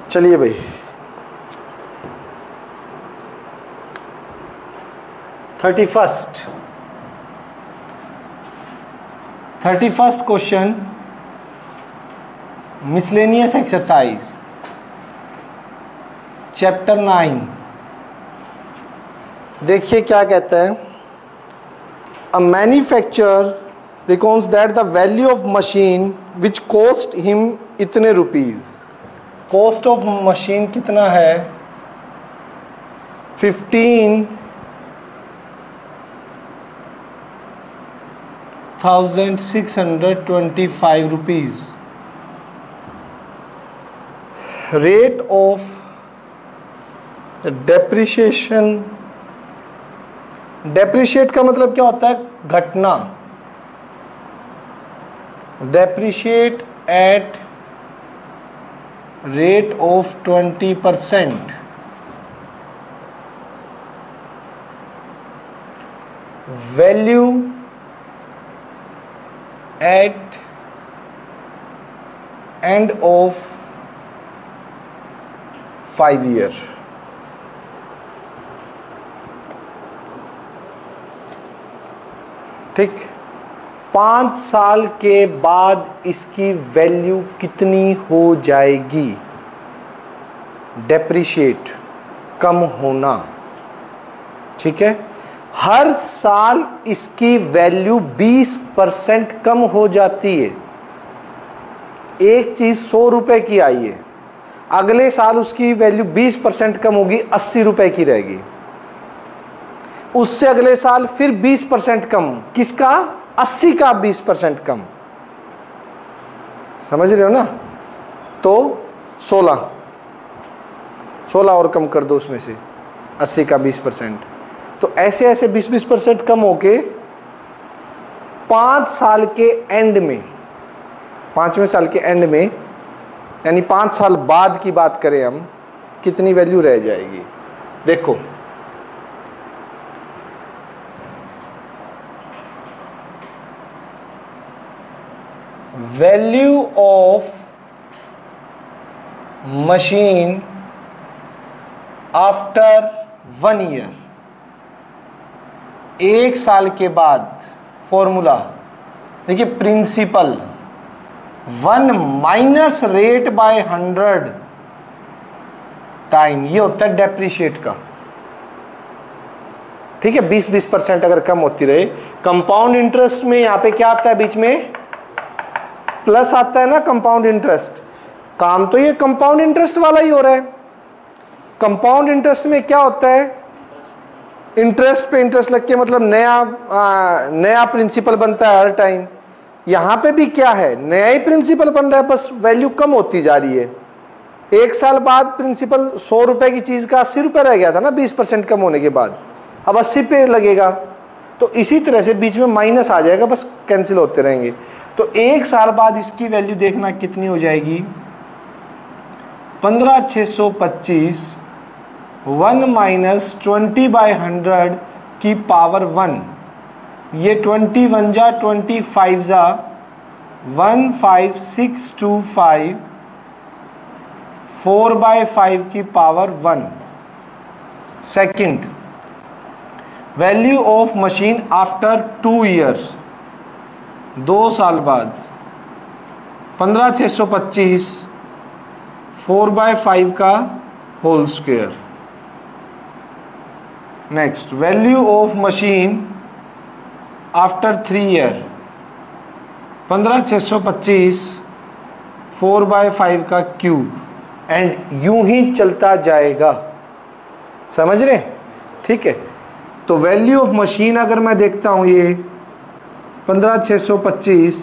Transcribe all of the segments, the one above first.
चलिए भाई, thirty first question, miscellaneous exercise chapter 9। देखिए क्या कहता है। A manufacturer reckons that the value of machine which cost him इतने रुपीज। कॉस्ट ऑफ मशीन कितना है? 15,625 rupees. Rate of depreciation, depreciate का मतलब क्या होता है? घटना। Depreciate at rate of 20%। Value at end of 5 year. ठीक, 5 साल के बाद इसकी वैल्यू कितनी हो जाएगी? डेप्रिशिएट, कम होना। ठीक है, हर साल इसकी वैल्यू 20% कम हो जाती है। एक चीज 100 रुपए की आई है, अगले साल उसकी वैल्यू 20% कम होगी, 80 रुपए की रहेगी। उससे अगले साल फिर 20% कम, किसका? 80 का 20% कम। समझ रहे हो ना? तो 16 और कम कर दो उसमें से, 80 का 20%। तो ऐसे ऐसे 20% कम होके 5 साल के एंड में, 5वें साल के एंड में, यानी 5 साल बाद की बात करें हम, कितनी वैल्यू रह जाएगी? देखो, value of machine after 1 year, 1 साल के बाद। फॉर्मूला देखिए, principal 1 minus rate by 100 time, ये होता है डेप्रिशिएट का। ठीक है, 20% अगर कम होती रहे। कंपाउंड इंटरेस्ट में यहां पे क्या आता है? बीच में प्लस आता है ना, कंपाउंड इंटरेस्ट। काम तो ये कंपाउंड इंटरेस्ट वाला ही हो रहा है। कंपाउंड इंटरेस्ट में क्या होता है? इंटरेस्ट पे इंटरेस्ट लग के, मतलब नया प्रिंसिपल बनता है हर टाइम। यहां पे भी क्या है? नया ही प्रिंसिपल बन रहा है, बस वैल्यू कम होती जा रही है। 1 साल बाद प्रिंसिपल 100 रुपए की चीज का 80 रुपए रह गया था ना, 20% कम होने के बाद, अब 80 पे लगेगा। तो इसी तरह से बीच में माइनस आ जाएगा, बस कैंसिल होते रहेंगे। तो 1 साल बाद इसकी वैल्यू देखना कितनी हो जाएगी? 15,625 1 माइनस 20/100 की पावर 1। ये 21 जा 25 जा 15625 4/5 की power 1। Second, value of machine after 2 year, 2 साल बाद। 15,625 4/5 का whole square. Next, value of machine after 3 year, 15,625 4/5 का क्यूब, एंड यूं ही चलता जाएगा। समझ रहे? ठीक है, तो वैल्यू ऑफ मशीन अगर मैं देखता हूं, ये 15,625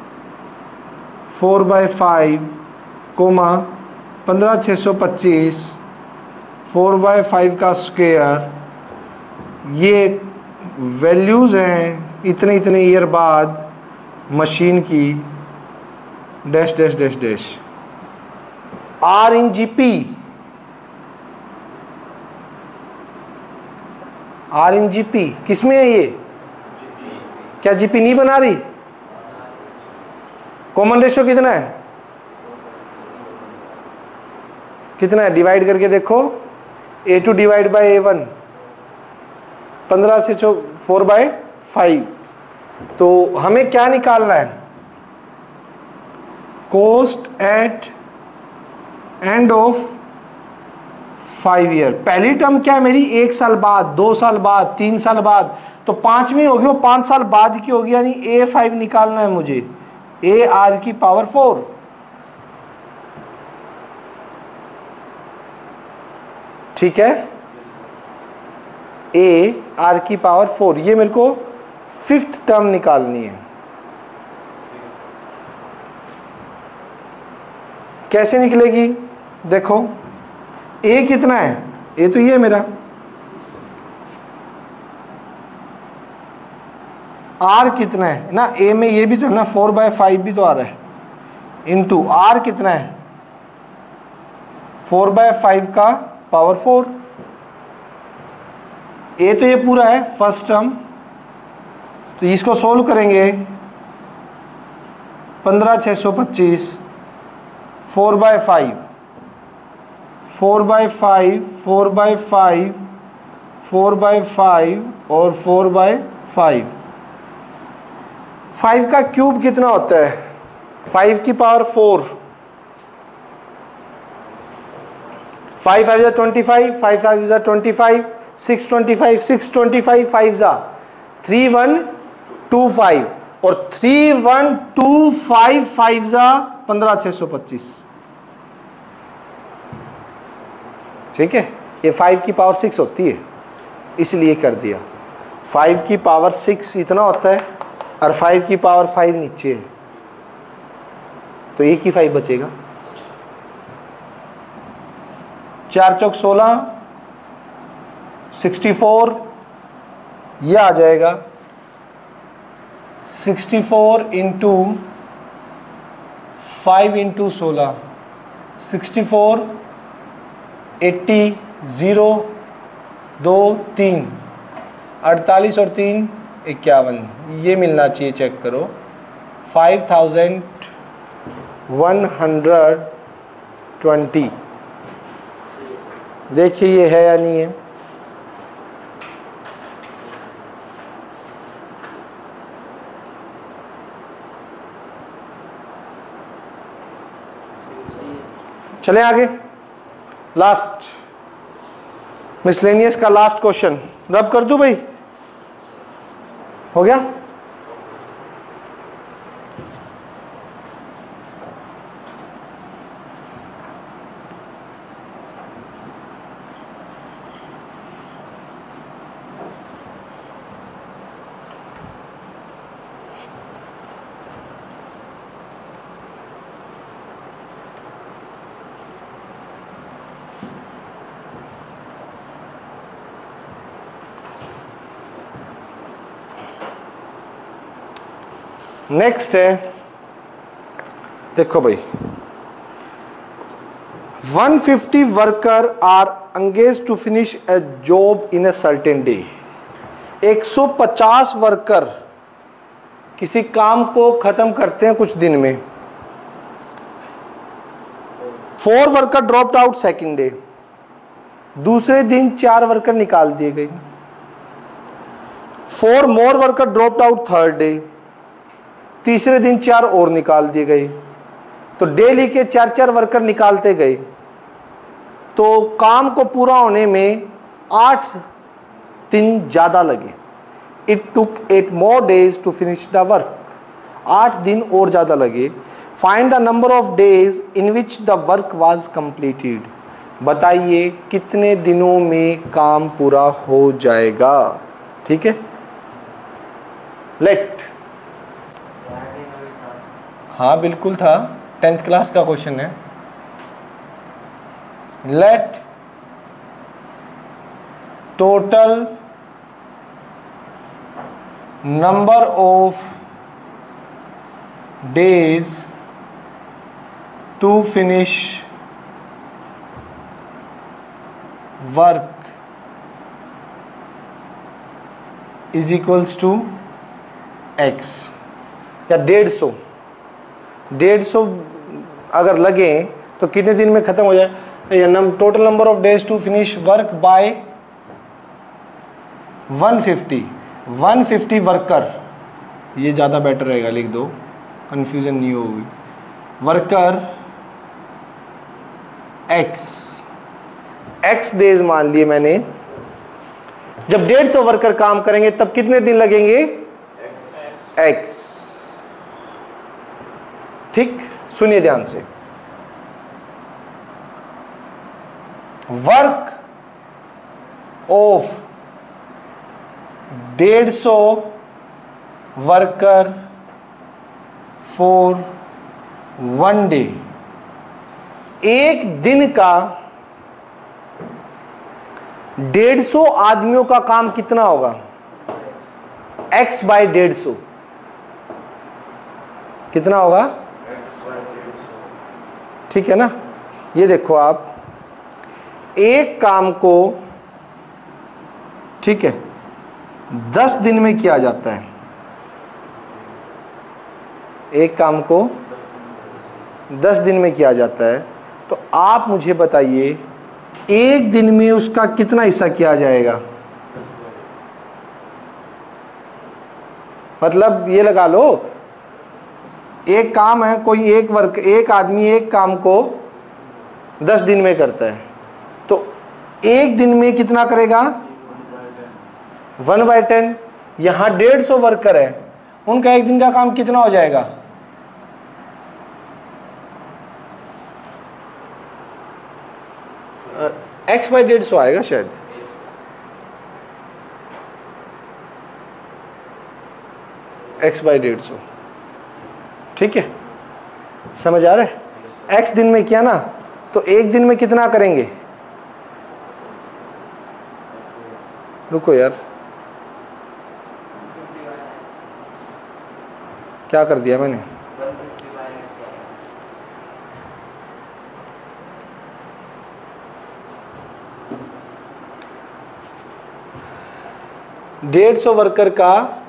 4/5 कोमा 15,625 4/5 का स्क्वायर, ये वैल्यूज हैं इतने इतने ईयर बाद मशीन की, dash dash dash dash. Are in GP, are in GP किसमें है ये? क्या जीपी नहीं बना रही? कॉमन रेशियो कितना है? कितना है, डिवाइड करके देखो, A2 डिवाइड बाई A1, 15 से 4/5। तो हमें क्या निकालना है, cost at end of 5 year. पहली टर्म क्या है मेरी, 1 साल बाद, 2 साल बाद, 3 साल बाद, तो 5वीं होगी वो 5 साल बाद की होगी, यानी A5 निकालना है मुझे, AR⁴। ठीक है, AR⁴, ये मेरे को 5th टर्म निकालनी है। कैसे निकलेगी, देखो A कितना है, A तो ये मेरा, R कितना है ना, A में ये भी तो है ना, 4/5 भी तो आ रहा है, इंटू R कितना है, 4/5 का पावर 4। A तो ये पूरा है फर्स्ट टर्म, तो इसको सोल्व करेंगे, 15/625, 4/5, 4/5, 4/5, 4/5 और 4/5। 5 का क्यूब कितना होता है, 5 की पावर 4, 5 5 is 25, 5 5 is 25, 625, 625, 5 is 3125 और 3125 5 is 15/625। ठीक है, ये 5 की पावर 6 होती है, इसलिए कर दिया। 5 की पावर 6 इतना होता है और 5 की पावर 5 नीचे है, तो एक ही 5 बचेगा। 4 चौक 16, 64, ये आ जाएगा 64 इंटू 5 इंटू 16, 64, 80, 0, 2, 3, 48 और 3, 51, ये मिलना चाहिए, चेक करो, 5120। देखिए ये है या नहीं है, चलें आगे। लास्ट मिसलेनियस का लास्ट क्वेश्चन, रब कर दूं भाई, हो गया। नेक्स्ट है, देखो भाई, 150 worker are engaged to finish a job in a certain day. 150 worker किसी काम को खत्म करते हैं कुछ दिन में। 4 worker dropped out second day, दूसरे दिन 4 वर्कर निकाल दिए गए। 4 more worker dropped out third day, तीसरे दिन 4 और निकाल दिए गए। तो डेली के 4-4 वर्कर निकालते गए, तो काम को पूरा होने में 8 दिन ज़्यादा लगे। It took 8 more days to finish the work। 8 दिन और ज़्यादा लगे। Find the number of days in which the work was completed। बताइए कितने दिनों में काम पूरा हो जाएगा। ठीक है, लेट, हाँ बिल्कुल था, 10th क्लास का क्वेश्चन है। Let total number of days to finish work is equals to x, या 150 अगर लगे तो कितने दिन में खत्म हो जाए। Total number of days to finish work by 150 worker, ये ज़्यादा बेटर रहेगा, लिख दो, कंफ्यूजन नहीं होगी। वर्कर एक्स डेज मान लिए मैंने। जब 150 वर्कर काम करेंगे तब कितने दिन लगेंगे? एक्स। ठीक, सुनिए ध्यान से। Work of 150 worker for 1 day, एक दिन का 150 आदमियों का काम कितना होगा? x बाय 150 कितना होगा? ठीक है ना। ये देखो आप, एक काम को, ठीक है, 10 दिन में किया जाता है। एक काम को 10 दिन में किया जाता है, तो आप मुझे बताइए एक दिन में उसका कितना हिस्सा किया जाएगा? मतलब ये लगा लो, एक काम है, कोई एक आदमी एक काम को 10 दिन में करता है, तो एक दिन में कितना करेगा? 1/10। यहां 150 वर्कर है, उनका एक दिन का काम कितना हो जाएगा? x बाय 150 आएगा शायद, x बाय 150। ठीक है, समझ आ रहा है? x दिन में किया ना, तो एक दिन में कितना करेंगे? रुको यार, क्या कर दिया मैंने? डेढ़ 150 वर्कर का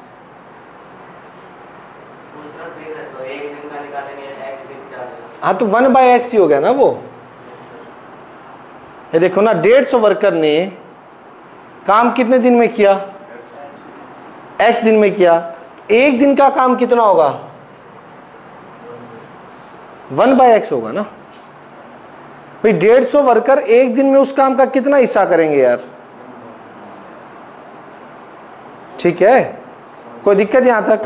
हाँ, तो 1/x ही हो गया ना वो। ये देखो ना, 150 वर्कर ने काम कितने दिन में किया? x दिन में किया। एक दिन का काम कितना होगा? 1/x होगा ना भाई। 150 वर्कर एक दिन में उस काम का कितना हिस्सा करेंगे यार? ठीक है, कोई दिक्कत यहां तक?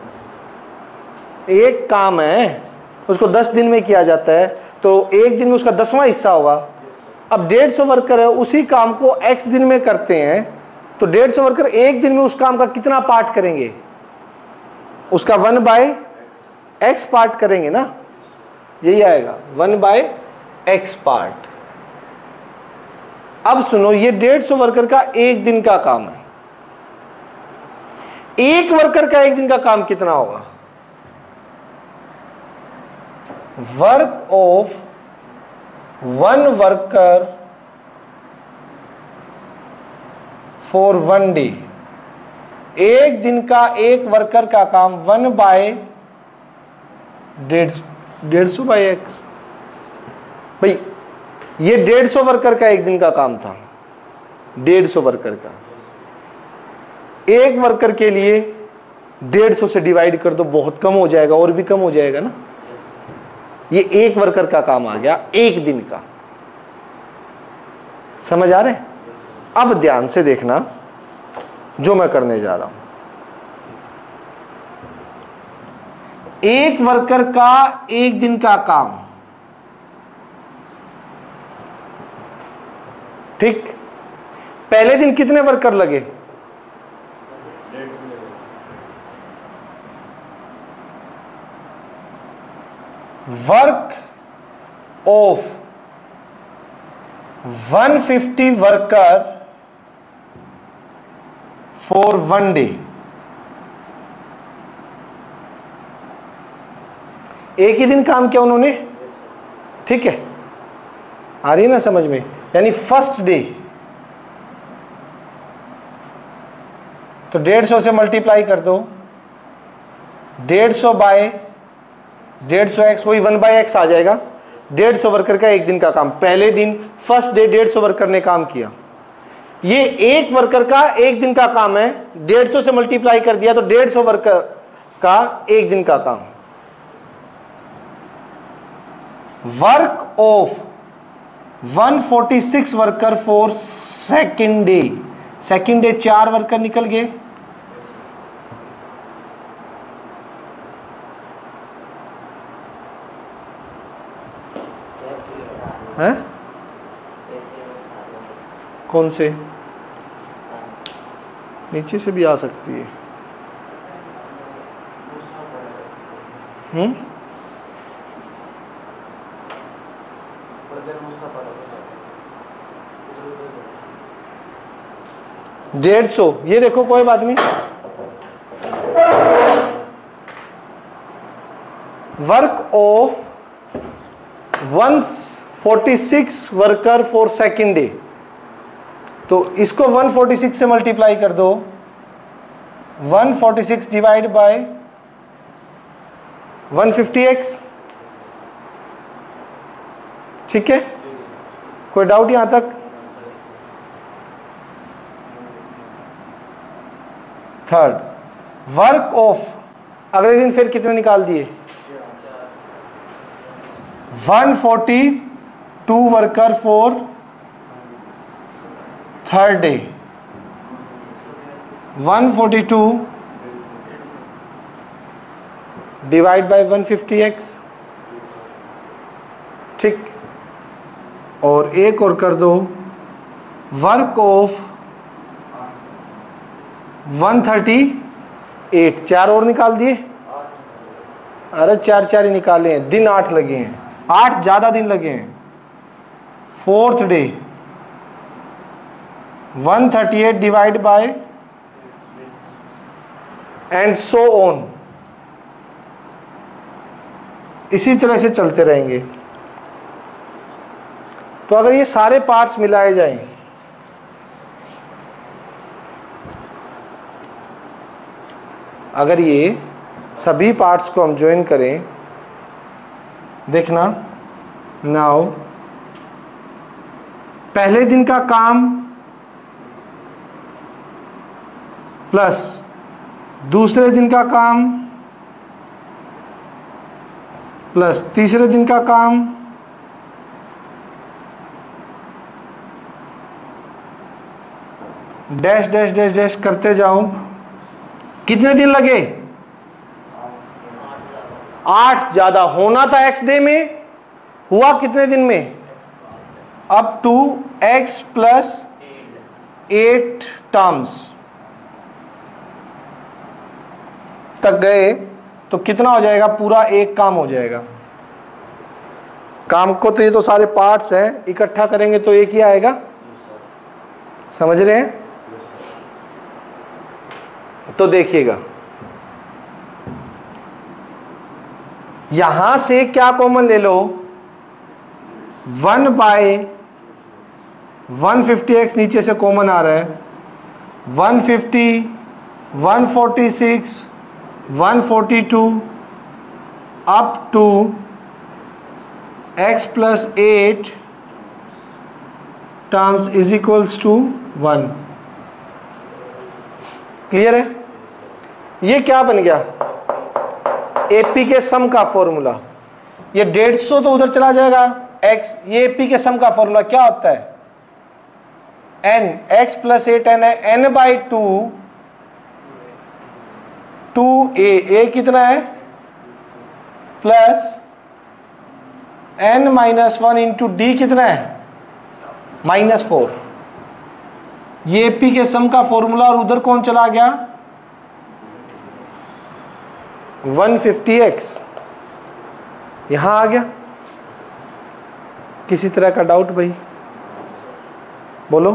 एक काम है, उसको 10 दिन में किया जाता है, तो एक दिन में उसका 10वां हिस्सा होगा। अब 150 वर्कर है, उसी काम को x दिन में करते हैं, तो 150 वर्कर एक दिन में उस काम का कितना पार्ट करेंगे? उसका 1/x पार्ट करेंगे ना, यही आएगा 1/x पार्ट। अब सुनो, ये 150 वर्कर का एक दिन का काम है, एक वर्कर का एक दिन का काम कितना होगा? Work of 1 worker for 1 day, एक दिन का एक वर्कर का काम 1/150/x। भाई ये 150 वर्कर का एक दिन का काम था, 150 वर्कर का। एक वर्कर के लिए 150 से डिवाइड कर दो, बहुत कम हो जाएगा, और भी कम हो जाएगा ना। ये एक वर्कर का काम आ गया, एक दिन का। समझ आ रहे हैं? अब ध्यान से देखना जो मैं करने जा रहा हूं। एक वर्कर का एक दिन का काम, ठीक। पहले दिन कितने वर्कर लगे? Work of 150 worker for 1 day, एक ही दिन काम किया उन्होंने। ठीक है, आ रही है ना समझ में? यानी फर्स्ट डे, तो 150 से मल्टीप्लाई कर दो, 150 बाय 150x, वही 1/x आ जाएगा। 150 वर्कर का एक दिन का काम, पहले दिन फर्स्ट डे 150 वर्कर ने काम किया। ये एक वर्कर का एक दिन का काम है, 150 से मल्टीप्लाई कर दिया तो 150 वर्कर का एक दिन का काम। Work of 146 worker for second day, second day 4 worker निकल गए, हैं? कौन से? नीचे से भी आ सकती है। हम्म, 150, ये देखो कोई बात नहीं। Work of 146 worker for second day, तो इसको 146 से मल्टीप्लाई कर दो, 146 डिवाइड बाय 150x। ठीक है, कोई डाउट यहां तक? थर्ड, वर्क ऑफ, अगले दिन फिर कितने निकाल दिए? 142 worker for third day, 142 divide by 150x। ठीक, और एक और कर दो, वर्क ऑफ 138, 4 और निकाल दिए। अरे 4 ही निकाले हैं, दिन 8 लगे हैं, 8 ज्यादा दिन लगे हैं। Fourth day 138 divide by and so on, इसी तरह से चलते रहेंगे। तो अगर ये सारे पार्ट्स मिलाए जाएं, अगर ये सभी पार्ट्स को हम ज्वाइन करें, देखना नाउ, पहले दिन का काम प्लस दूसरे दिन का काम प्लस तीसरे दिन का काम डैश डैश डैश डैश करते जाओ। कितने दिन लगे? 8 ज्यादा होना था x डे में, हुआ कितने दिन में? Up to x plus 8 terms तक गए तो कितना हो जाएगा? पूरा एक काम हो जाएगा। काम को तो ये तो सारे पार्ट्स हैं, इकट्ठा करेंगे तो एक ही आएगा, समझ रहे हैं? तो देखिएगा, यहां से क्या कॉमन ले लो, 1 बाय 150x नीचे से कॉमन आ रहा है, 150, 146, 142 up to x plus 8 terms is equals to 1। Clear है? ये क्या बन गया? एपी के सम का फॉर्मूला। ये 150 तो उधर चला जाएगा, x, ये एपी के सम का फॉर्मूला क्या होता है? n, x प्लस 8n है, n बाई 2 2a, a कितना है? Plus n minus 1 into d कितना है? -4। ये एपी के सम का फॉर्मूला, और उधर कौन चला गया? 150x यहां आ गया। किसी तरह का डाउट भाई? बोलो।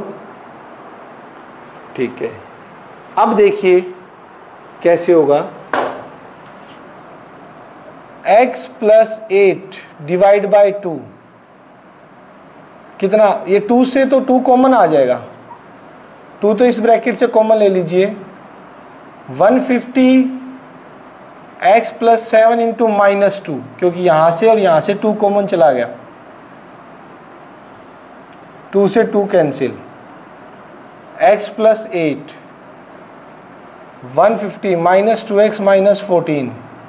ठीक है, अब देखिए कैसे होगा। x प्लस 8 डिवाइड बाई 2 कितना? ये 2 से तो 2 कॉमन आ जाएगा, 2 तो इस ब्रैकेट से कॉमन ले लीजिए। 150 x प्लस 7 इंटू -2, क्योंकि यहां से और यहां से 2 कॉमन चला गया, 2 से 2 cancel, x plus 8 150 minus 2x minus 14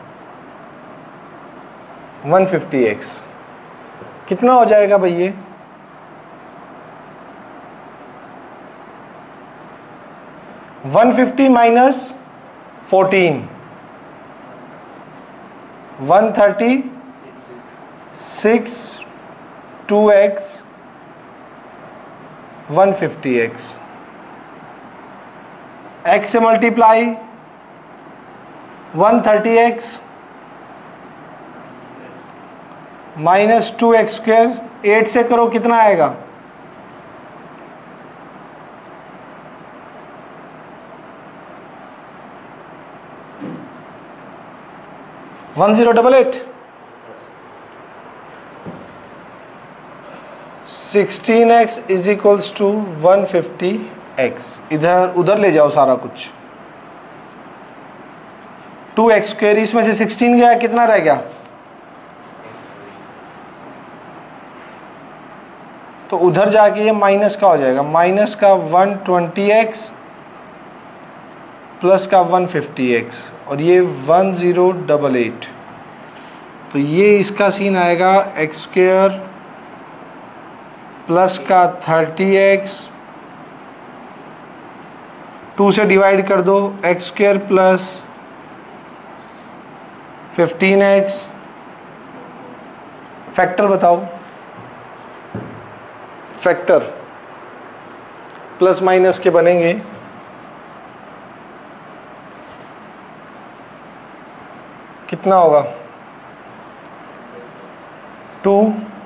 150x कितना हो जाएगा भाई ये? One 150 minus 14 136 2x 150x x से multiply 130x minus 2x square 8 से करो कितना आएगा? One 1088 16x is equals to 150x। इधर उधर ले जाओ सारा कुछ, 2x स्क्वायर इसमें से 16 गया, कितना रह गया? तो उधर जाके ये माइनस का हो जाएगा, माइनस का 120x प्लस का 150x और ये 1088। तो ये इसका सीन आएगा x स्क्वायर प्लस का 30x 2 से डिवाइड कर दो, x square plus 15x। Factor बताओ, फैक्टर प्लस माइनस के बनेंगे, कितना होगा? 2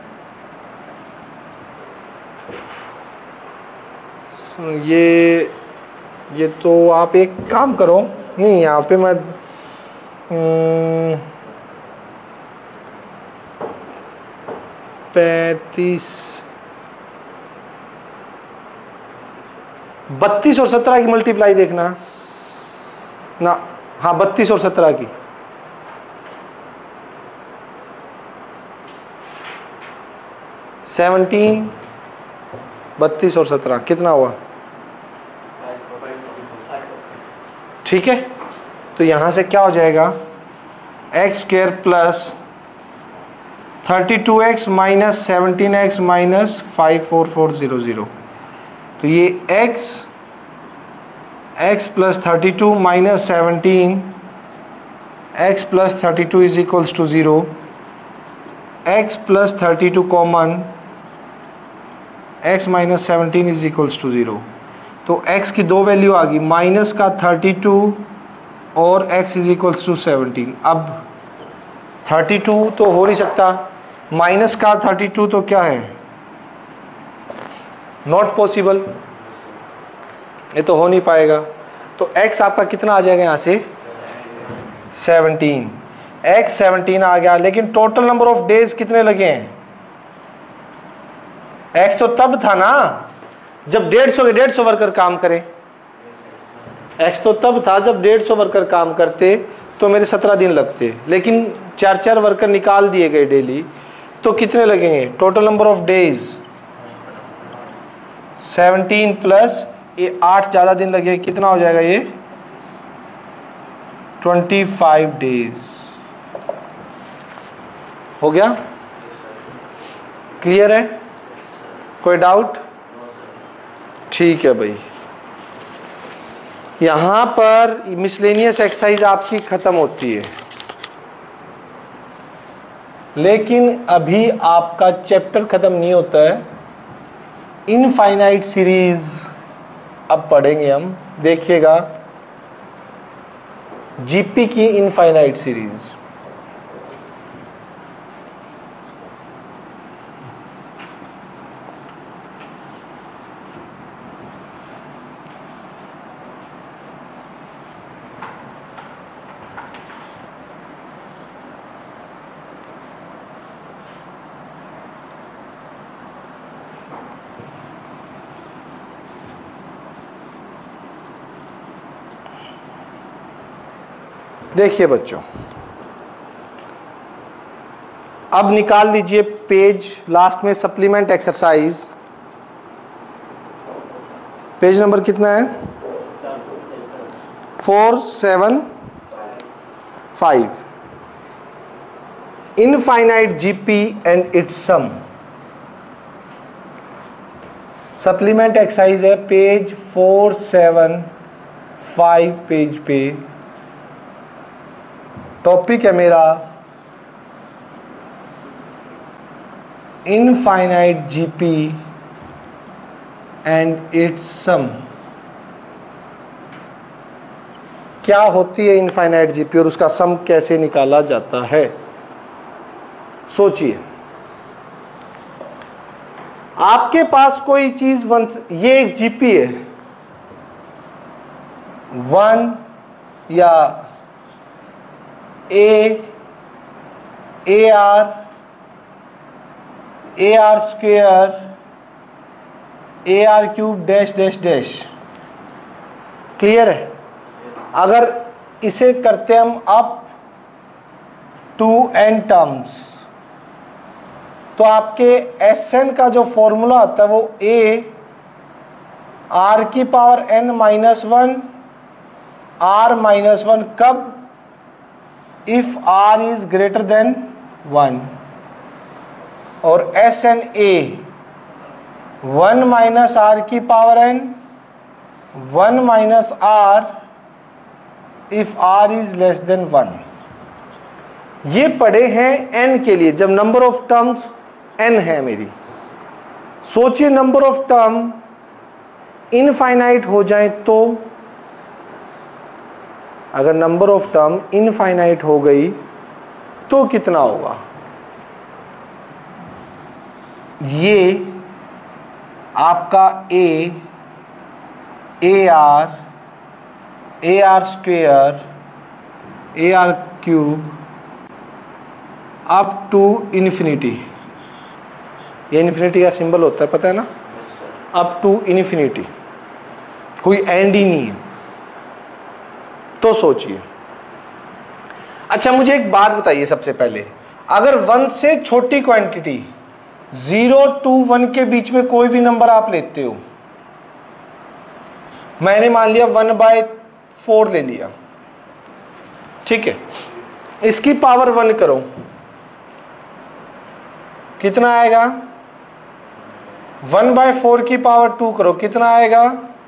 ये तो आप एक काम करो, नहीं यहाँ पे मैं 32 और 17 की मल्टीप्लाई देखना ना। हाँ 32 और 17 की, सेवनटीन 32 और 17 कितना हुआ? ठीक है, तो यहां से क्या हो जाएगा? X square plus 32x minus 17x minus 54400। तो ये x plus 32 minus 17 x plus 32 is equals to 0, x plus 32 common, x minus 17 is equals to 0। तो x की दो वैल्यू आ गई, माइनस का 32 और x इज इक्वल्स टू 17। अब 32 तो हो नहीं सकता, माइनस का 32 तो क्या है? नॉट पॉसिबल, ये तो हो नहीं पाएगा। तो x आपका कितना आ जाएगा यहाँ से? 17। x 17 आ गया, लेकिन टोटल नंबर ऑफ डेज कितने लगे हैं? x तो तब था ना जब 150 वर्कर काम करे, x तो तब था जब 150 वर्कर काम करते तो मेरे 17 दिन लगते, लेकिन 4 वर्कर निकाल दिए गए डेली, तो कितने लगेंगे? Total number of days 17 plus ये 8 ज़्यादा दिन लगे, कितना हो जाएगा ये? 25 डेज। हो गया? क्लियर है? कोई डाउट? ठीक है भाई, यहां पर मिसलेनियस एक्सरसाइज आपकी खत्म होती है, लेकिन अभी आपका चैप्टर खत्म नहीं होता है। इनफाइनाइट सीरीज अब पढ़ेंगे हम, देखिएगा जीपी की इनफाइनाइट सीरीज। देखिए बच्चों, अब निकाल लीजिए पेज लास्ट में सप्लीमेंट एक्सरसाइज पेज नंबर कितना है? 475। Infinite GP and its sum. Supplement exercise है पेज 475 पेज पे। टॉपिक है मेरा infinite GP and its sum. क्या होती है इनफाइनाइट जीपी और उसका सम कैसे निकाला जाता है? सोचिए, आपके पास कोई चीज ये एक जीपी है, 1 या AR square AR cube dash dash dash. Clear है? अगर इसे करते हम अप टू n टर्म्स तो आपके Sn का जो फॉर्मूला होता है वो a r की power n minus 1 r minus 1 कब? If r is greater than 1 और Sn a 1 माइनस r की power n 1 minus r if r is less than 1। ये पढ़े हैं n के लिए जब नंबर ऑफ टर्म्स n है मेरी। सोचिए नंबर ऑफ टर्म इनफाइनाइट हो जाए तो, अगर नंबर ऑफ टर्म इनफाइनाइट हो गई तो कितना होगा? ये आपका AR square AR cube up to infinity. ये इन्फिनिटी का सिंबल होता है, पता है ना? अप टू इन्फिनिटी, कोई एंड ही नहीं है। तो सोचिए, अच्छा मुझे एक बात बताइए सबसे पहले, अगर 1 से छोटी क्वांटिटी 0 to 1 के बीच में कोई भी नंबर आप लेते हो, मैंने मान लिया 1/4 ले लिया, ठीक है, इसकी पावर 1 करो, कितना आएगा? 1/4 की पावर 2 करो, कितना आएगा?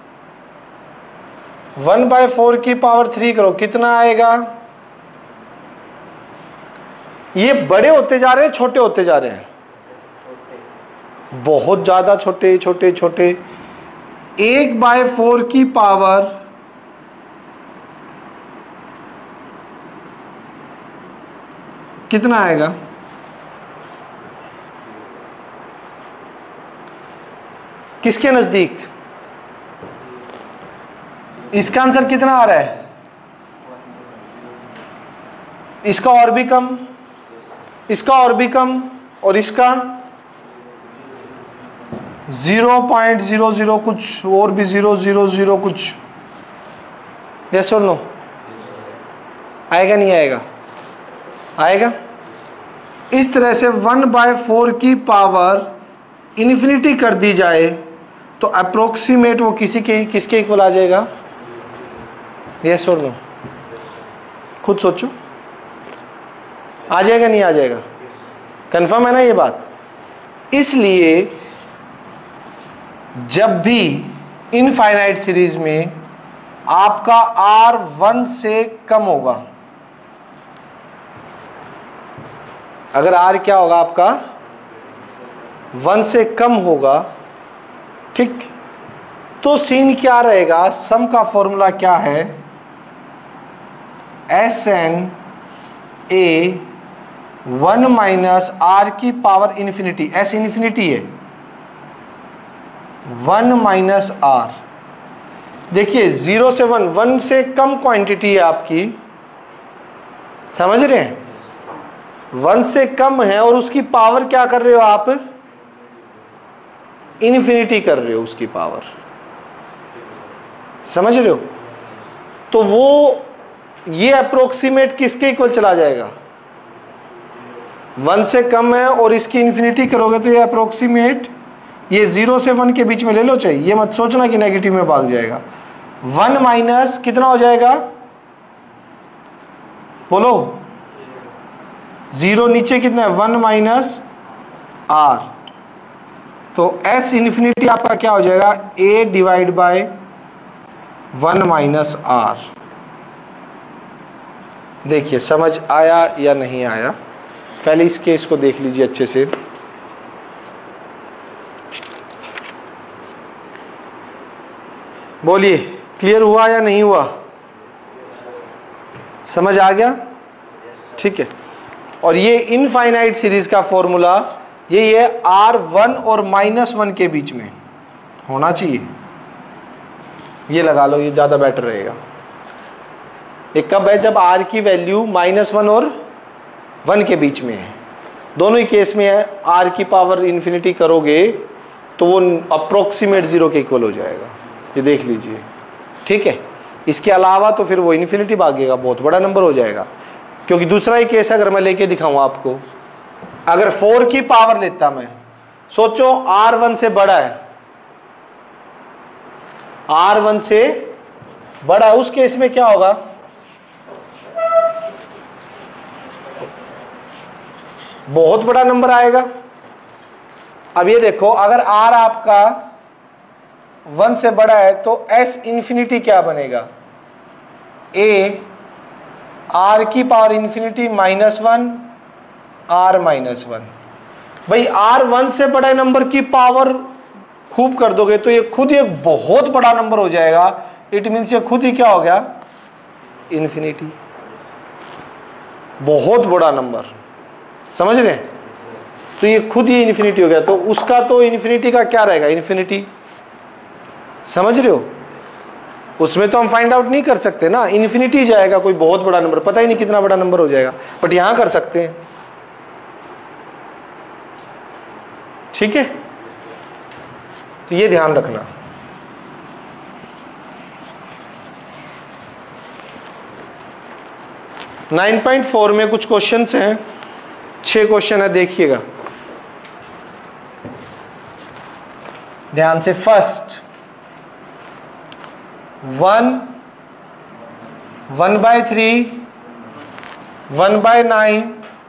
1/4 की पावर 3 करो, कितना आएगा? ये बड़े होते जा रहे हैं, छोटे होते जा रहे हैं? बहुत ज्यादा छोटे छोटे छोटे। 1/4 की पावर कितना आएगा? किसके नजदीक? इसका आंसर कितना आ रहा है? इसका और भी कम, इसका और भी कम, और इसका 0.00 कुछ और भी 0.00 कुछ। यस और नो? आएगा नहीं आएगा? आएगा। इस तरह से 1/4 की पावर इन्फिनिटी कर दी जाए तो अप्रोक्सीमेट वो किसके इक्वल आ जाएगा? यस और नो? खुद सोचो, आ जाएगा नहीं आ जाएगा? कंफर्म है ना ये बात? इसलिए जब भी इनफाइनाइट सीरीज में आपका R 1 से कम होगा, अगर R क्या होगा आपका? 1 से कम होगा, ठीक, तो सीन क्या रहेगा? सम का फॉर्मूला क्या है? Sn a 1 माइनस r की पावर इन्फिनिटी, s इन्फिनिटी है, 1 माइनस r। देखिए 0 से 1, 1 से कम क्वांटिटी है आपकी, समझ रहे हैं? 1 से कम है और उसकी पावर क्या कर रहे हो आप? इन्फिनिटी कर रहे हो उसकी पावर, समझ रहे हो? तो वो ये अप्रोक्सीमेट किसके इक्वल चला जाएगा? 1 से कम है और इसकी इन्फिनिटी करोगे तो ये अप्रोक्सीमेट ये 0 से 1 के बीच में ले लो, चाहिए ये मत सोचना कि नेगेटिव में भाग जाएगा। 1 माइनस कितना हो जाएगा, बोलो 0 नीचे कितना है 1 माइनस r, तो s इन्फिनिटी आपका क्या हो जाएगा a divide by 1 minus r। देखिए समझ आया या नहीं आया, पहले इस केस को देख लीजिए अच्छे से। बोलिए क्लियर हुआ या नहीं हुआ, समझ आ गया, ठीक है। और ये इनफाइनाइट सीरीज का फॉर्मूला यही है, r1 और -1 के बीच में होना चाहिए, ये लगा लो, ये ज्यादा बेटर रहेगा। ये कब है, जब r की वैल्यू -1 और 1 के बीच में है, दोनों ही केस में है। r की पावर इन्फिनिटी करोगे तो वो अप्रोक्सीमेट 0 के इक्वल हो जाएगा, ये देख लीजिए, ठीक है। इसके अलावा तो फिर वो इन्फिनिटी भागेगा, बहुत बड़ा नंबर हो जाएगा। क्योंकि दूसरा ही केस अगर मैं लेके दिखाऊं आपको, अगर 4 की पावर लेता मैं, सोचो r1 से बड़ा है, r1 से बड़ा है, उस केस में क्या होगा, बहुत बड़ा नंबर आएगा। अब ये देखो, अगर r आपका 1 से बड़ा है तो s इन्फिनिटी क्या बनेगा, a r की पावर इन्फिनिटी -1 r -1। भाई r1 से बड़ा नंबर की पावर खूब कर दोगे तो ये खुद एक बहुत बड़ा नंबर हो जाएगा। इट मीन्स ये खुद ही क्या हो गया, इन्फिनिटी, बहुत बड़ा नंबर, समझ रहे हैं। तो ये खुद ही इन्फिनिटी हो गया, तो उसका तो इन्फिनिटी का क्या रहेगा, इन्फिनिटी, समझ रहे हो। उसमें तो हम फाइंड आउट नहीं कर सकते ना, इन्फिनिटी जाएगा, कोई बहुत बड़ा नंबर, पता ही नहीं कितना बड़ा नंबर हो जाएगा, बट यहां कर सकते हैं, ठीक है। तो ये ध्यान रखना। नाइन 9.4 में कुछ क्वेश्चंस हैं, 6 क्वेश्चन है, देखिएगा ध्यान से। First 1/3 1/9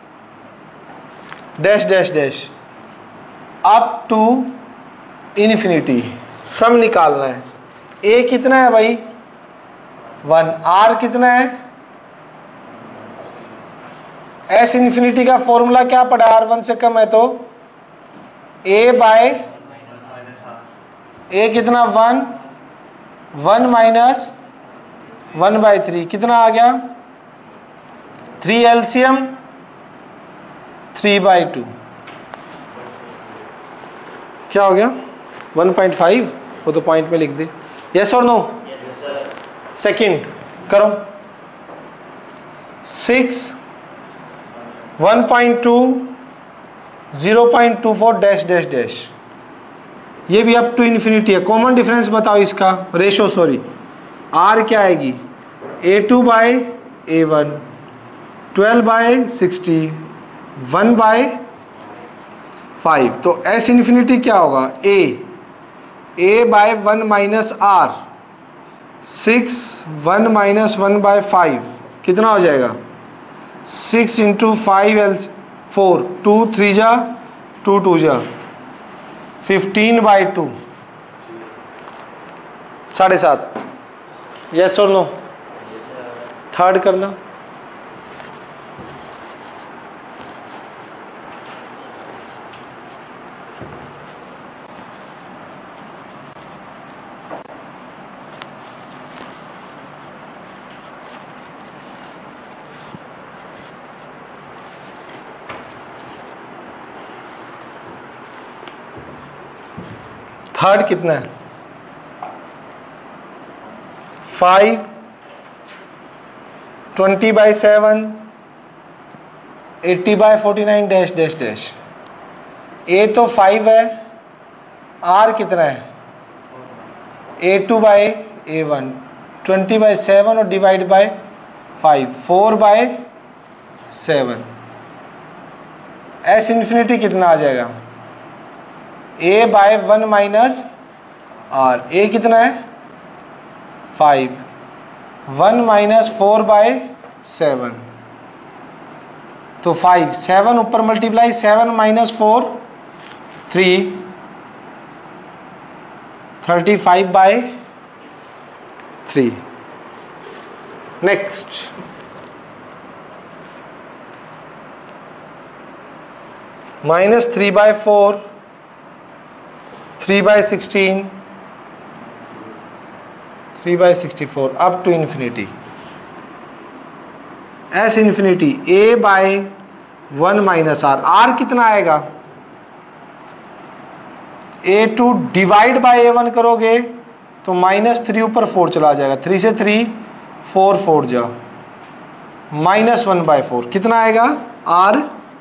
dash dash dash up to infinity, sum निकालना है। a कितना है भाई 1, r कितना है, s इन्फिनिटी का फॉर्मूला क्या पड़ा, r1 से कम है तो a बाय a कितना 1 माइनस 1/3 कितना आ गया 3 एलसीएम 3/2 क्या हो गया 1.5, वो तो पॉइंट में लिख दे। यस और नो, सेकंड करो 6 1.2 0.24 डैश डैश डैश, ये भी अप टू इन्फिनिटी है। कॉमन डिफरेंस बताओ इसका, रेशो सॉरी, r क्या आएगी a2/a1 12/60 1/5, तो s इन्फिनिटी क्या होगा a/1 माइनस r 6 1 माइनस 1/5 कितना हो जाएगा 6 इंटू 5 एल 4 2 3 जा 2 2 जा 15/2 7.5। यस और नो, थर्ड करना। थर्ड कितना है 5 20/7 80/49 डैश डैश डैश। a तो 5 है, r कितना है a2/a1 20/7 और डिवाइड बाय 5 4/7। s इन्फिनिटी कितना आ जाएगा a by 1 minus r, a कितना है 5, 1 माइनस 4 बाय 7, तो 5, 7 ऊपर multiply, 7 minus 4 3, 35 by 3। Next minus 3 by 4, 3 by 16, 3 by 64 up to infinity. S infinity a by 1 minus r, r कितना आएगा, a2 डिवाइड बाय a1 करोगे तो -3 ऊपर 4 चला जाएगा, 3 से 3 4 4 जा -1 बाय 4 कितना आएगा r,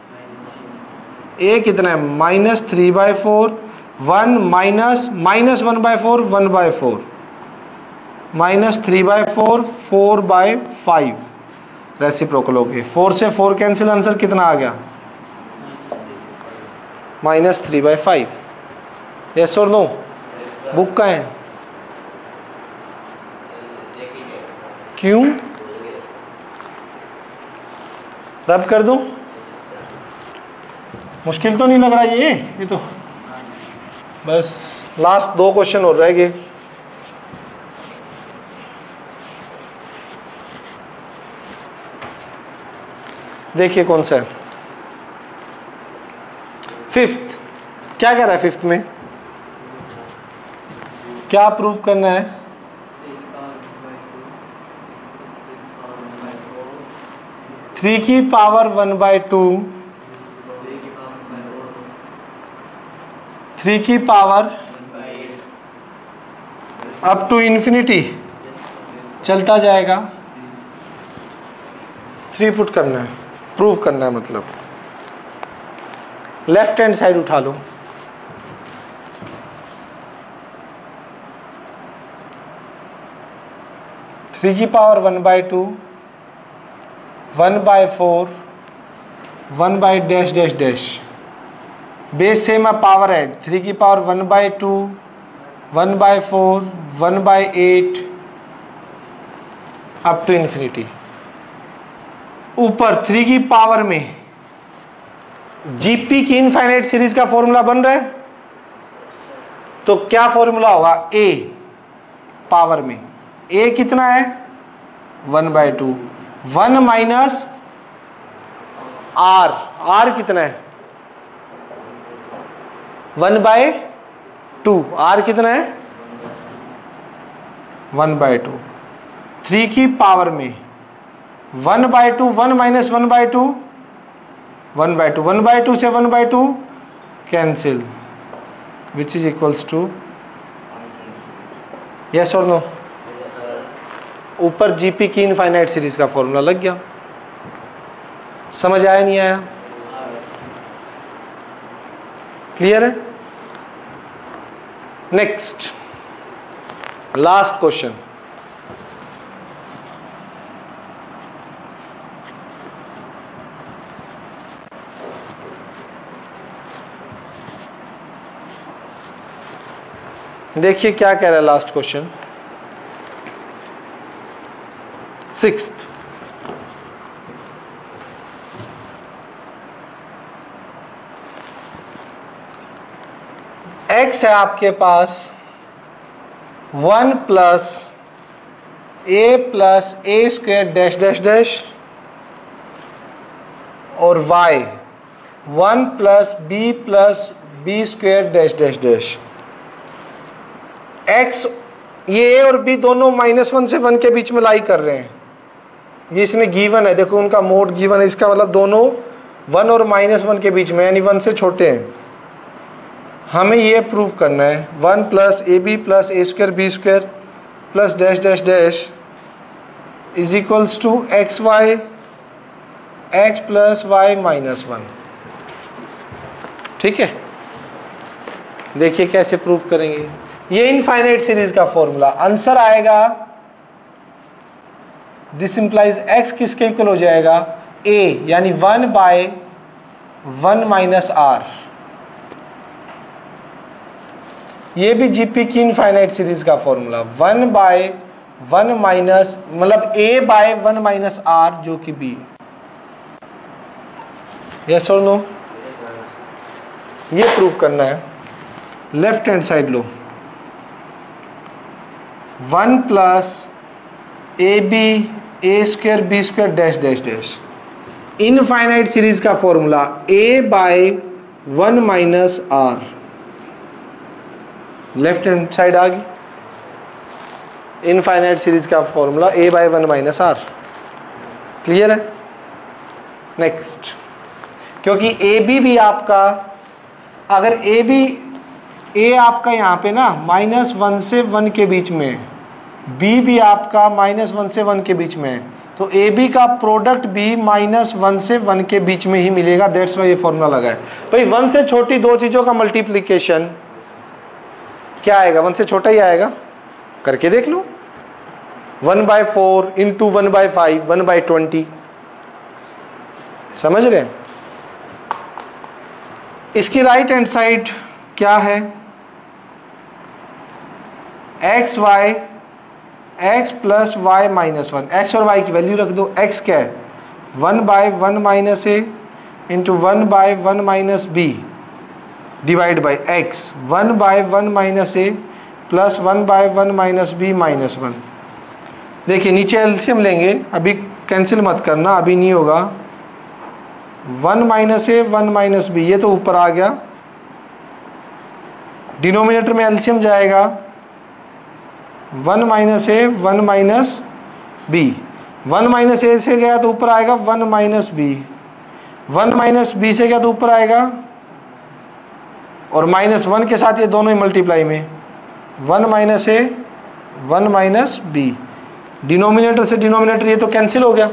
a कितना है -3 by 4, 1 minus -1 by 4 1 by 4, -3 by 4 4 by 5, reciprocal हो गए, 4 से 4 कैंसिल, आंसर कितना आ गया -3 बाय 5। यस और नो, बुक का है क्यों, रब कर दूं, मुश्किल तो नहीं लग रहा ये तो बस लास्ट 2 क्वेश्चन और रह गए। देखिए कौन सा है, 5th, क्या कह रहा है 5th में, क्या प्रूव करना है, थ्री की पावर 1/2, 3 की पावर अप टू इन्फिनिटी चलता जाएगा, 3 पुट करना है, प्रूव करना है, मतलब लेफ्ट हैंड साइड उठा लो, थ्री की पावर 1/2, 1/4, 1/डैश, बेस सेम है, पावर ऐड, 3 की पावर 1/2, 1/4, 1/8 अप टू इन्फिनिटी। ऊपर 3 की पावर में जीपी की इनफाइनाइट सीरीज का फॉर्मूला बन रहा है, तो क्या फॉर्मूला होगा, a पावर में, a कितना है 1/2, 1 माइनस r कितना है 1/2, r कितना है 1/2, 3 की पावर में 1/2, 1 माइनस 1/2, 1/2, 1/2 से 1/2 cancel, which is equals to, yes और नो, ऊपर जीपी की इनफाइनाइट सीरीज का फॉर्मूला लग गया। समझ आया नहीं आया, क्लियर है। नेक्स्ट लास्ट क्वेश्चन, देखिए क्या कह रहा है लास्ट क्वेश्चन, 6th, x है आपके पास 1 plus a square dash dash dash, और y 1 plus b square dash dash dash. x, ये a और b दोनों -1 से 1 के बीच में लाई कर रहे हैं, ये इसने गिवन है, देखो उनका मोड गिवन है, इसका मतलब दोनों 1 और -1 के बीच में, यानी 1 से छोटे हैं। हमें ये प्रूव करना है 1 plus ab plus a square b square plus dash dash dash is equals to xy x plus y minus 1। ठीक है, देखिए कैसे प्रूव करेंगे, ये इनफाइनाइट सीरीज का फॉर्मूला, आंसर आएगा, दिस इंप्लाइज x किसके इक्वल हो जाएगा, a यानी 1/1 माइनस r, ये भी जीपी की इनफाइनाइट सीरीज का फॉर्मूला 1/1 माइनस मतलब a/1 माइनस r जो कि b। यस और नो? ये प्रूफ करना है। लेफ्ट हैंड साइड लो, 1 plus ab a² b² dash dash dash. Infinite series का formula a/1 minus r। Left hand side आ गई। इनफाइनाइट सीरीज का formula a/1 minus r। Clear है? नेक्स्ट, क्योंकि ए बी भी आपका, अगर ए बी ए आपका यहाँ पे ना -1 से 1 के बीच में है, बी भी आपका -1 से 1 के बीच में है, तो ए बी का प्रोडक्ट भी -1 से 1 के बीच में ही मिलेगा। दैट्स वाई ये फॉर्मूला लगा है। भाई 1 से छोटी दो चीज़ों का मल्टीप्लिकेशन क्या आएगा? 1 से छोटा ही आएगा। करके देख लो, 1/4 इंटू 1/5 1/20। समझ रहे हैं? इसकी राइट हैंड साइड क्या है? X plus y minus 1। X और वाई की वैल्यू रख दो। एक्स क्या है? 1/1 minus A into 1/1 minus B divide by x 1/1 minus A plus 1/1 minus B minus 1। देखिए नीचे एलसीएम लेंगे, अभी कैंसिल मत करना, अभी नहीं होगा। 1 माइनस ए 1 माइनस बी, ये तो ऊपर आ गया। डिनोमिनेटर में एलसीएम जाएगा 1 minus A 1 minus B. 1 minus A से गया तो ऊपर आएगा 1 माइनस बी। 1 माइनस बी से गया तो ऊपर आएगा, और -1 के साथ ये दोनों ही मल्टीप्लाई में 1 minus A 1 minus B. Denominator से डिनोमिनेटर ये तो कैंसिल हो गया।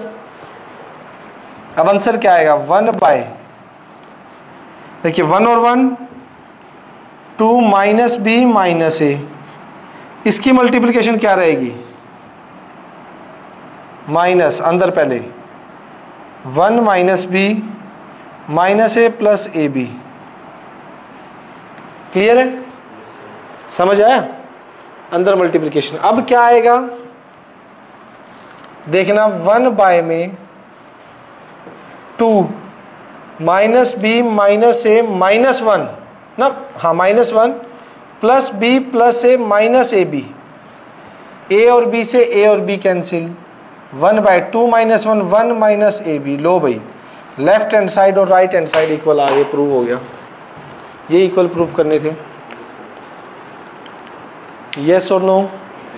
अब आंसर क्या आएगा? 1 बाय, देखिए 1 और 1 2 माइनस बी माइनस ए। इसकी मल्टीप्लिकेशन क्या रहेगी? माइनस, अंदर पहले 1 minus B minus A plus A B. Clear है? समझ आया? अंदर मल्टीप्लिकेशन। अब क्या आएगा देखना, 1 बाय में 2 minus B minus A minus 1 ना, हाँ -1 plus B plus A minus A B. A और बी से ए और B cancel, 1/2 minus 1 1 minus A B. लो भाई, लेफ्ट हैंड साइड और राइट हैंड साइड इक्वल आ गए, प्रूव हो गया। ये इक्वल प्रूफ करने थे। यस और नो?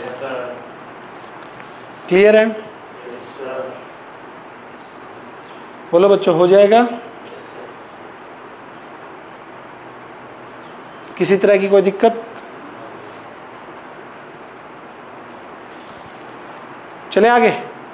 क्लियर है? बोलो बच्चों, हो जाएगा? किसी तरह की कोई दिक्कत? चले आगे।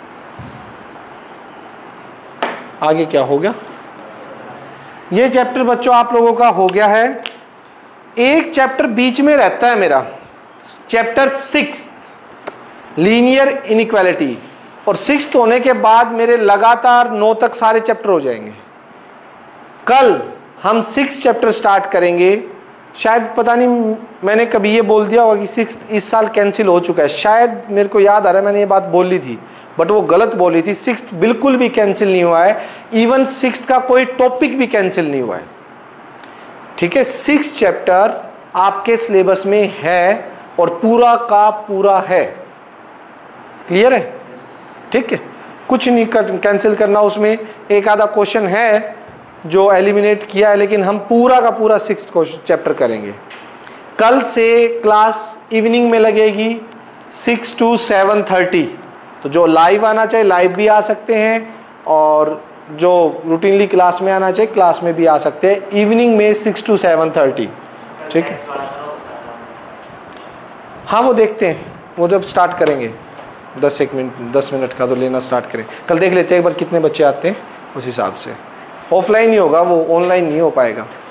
आगे क्या हो गया? ये चैप्टर बच्चों आप लोगों का हो गया है। एक चैप्टर बीच में रहता है मेरा, चैप्टर 6 लीनियर इनइक्वालिटी, और 6th होने के बाद मेरे लगातार 9 तक सारे चैप्टर हो जाएंगे। कल हम 6th चैप्टर स्टार्ट करेंगे। शायद पता नहीं मैंने कभी ये बोल दिया होगा कि 6th इस साल कैंसिल हो चुका है, शायद मेरे को याद आ रहा है मैंने ये बात बोली थी, बट वो गलत बोली थी। 6th बिल्कुल भी कैंसिल नहीं हुआ है, इवन 6th का कोई टॉपिक भी कैंसिल नहीं हुआ है। ठीक है, 6th चैप्टर आपके सिलेबस में है और पूरा का पूरा है। क्लियर है? ठीक है, कुछ नहीं कैंसिल करना। उसमें एक आधा क्वेश्चन है जो एलिमिनेट किया है, लेकिन हम पूरा का पूरा 6th चैप्टर करेंगे। कल से क्लास इवनिंग में लगेगी 6 to 7:30। तो जो लाइव आना चाहिए लाइव भी आ सकते हैं, और जो रूटीनली क्लास में आना चाहिए क्लास में भी आ सकते हैं, इवनिंग में 6 to 7:30। ठीक है, हाँ वो देखते हैं, वो जब स्टार्ट करेंगे 10 मिनट का तो लेना स्टार्ट करें। कल देख लेते हैं एक बार कितने बच्चे आते हैं, उस हिसाब से। ऑफलाइन ही होगा वो, ऑनलाइन नहीं हो पाएगा।